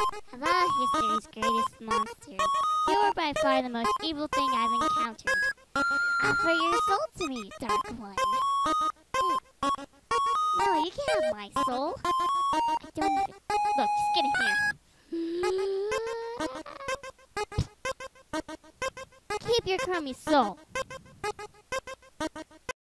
Of all history's greatest monsters, you are by far the most evil thing I've encountered. Offer your soul to me, Dark One. No, you can't have my soul. I don't even... Look, just get in here. Keep your crummy soul.